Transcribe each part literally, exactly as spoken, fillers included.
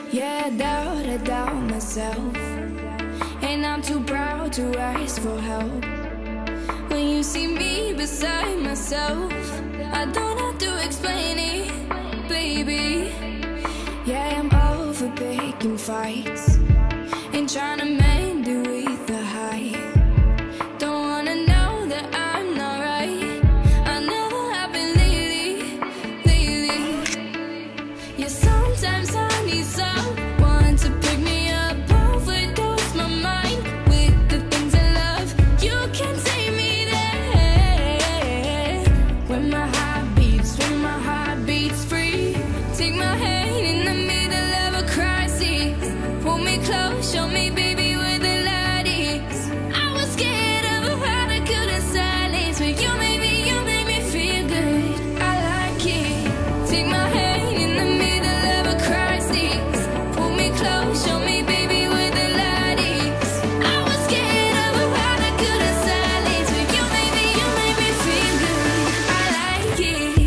Yeah, I doubt, I doubt myself, and I'm too proud to ask for help. When you see me beside myself, I don't have to explain it, baby. Yeah, I'm over picking fights and trying to mend it with the height. Don't wanna know that I'm not right. I never have been lately, lately. Yeah, sometimes I need someone to pick me up, overdose my mind with the things I love. You can take me there. When my heart beats, when my heart beats free, take my hand in the middle of a crisis. Pull me close, show me, baby, where the light is. I was scared of a heart I couldn't silence, but you made me, you made me feel good. I like it. Take my hand in the middle of a crisis. Pull me close, show me, baby, where the light is. I was scared of a heart I couldn't silence, but you made me, you made me feel good. I like it.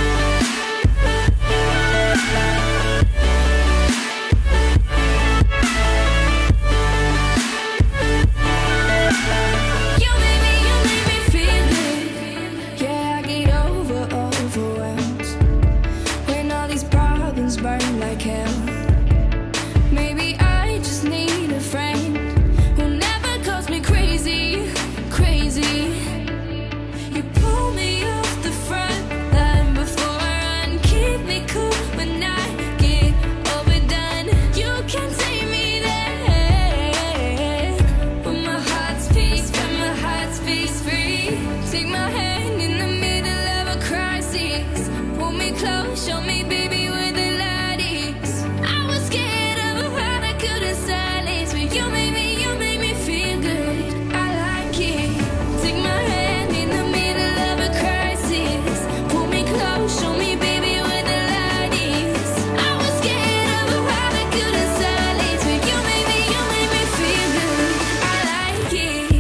You made me, you made me feel good. Yeah, I get over, overwhelmed when all these problems burn like hell. Maybe I just need a friend who never calls me crazy, crazy. You pull me off the front line before I run, keep me cool when I get overdone. You can take me there. When my heart's peace, when my heart's peace free, take my hand in the middle of a crisis. Pull me close, show me, baby, where the light is. I was scared of a heart I couldn't silence, but you made me, you made me feel good. I like it. Take my hand in the middle of a crisis. Pull me close, show me, baby, where the light is. I was scared of a heart I couldn't silence, but you made me, you made me feel good. I like it.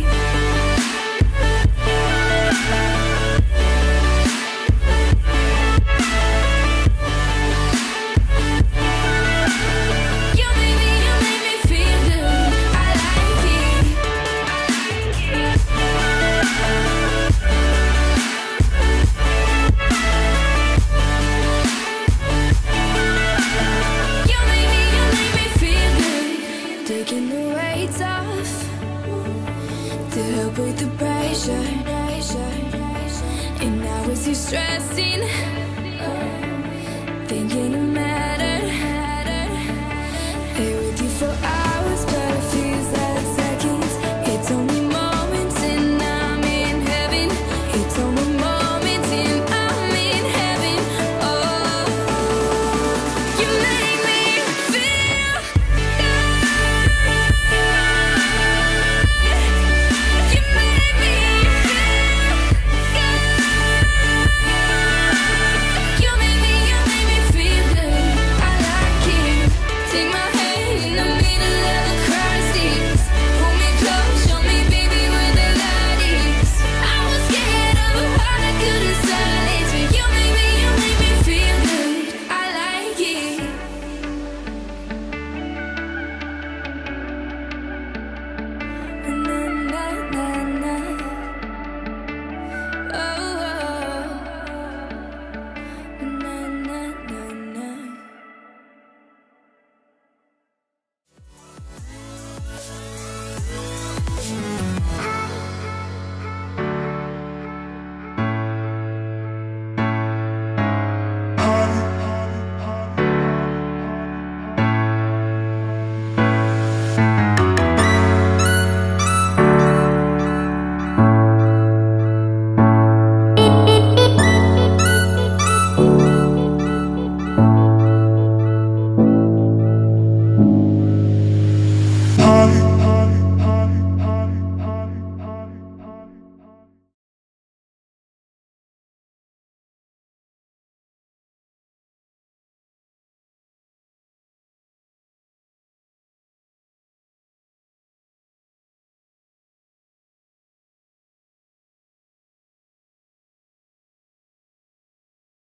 You made me, you made me feel good. I like it. You made me, you made me feel good. Taking the weight off to help with the pressure. And now it's you stressing, thinking it mattered. Stay with you for hours, but it feels like seconds. It's only moments and I'm in heaven. It's only moments and I'm in heaven. Oh, you make me feel good. You make me feel good. You make me, you make me feel good. I like it. Take my hand in the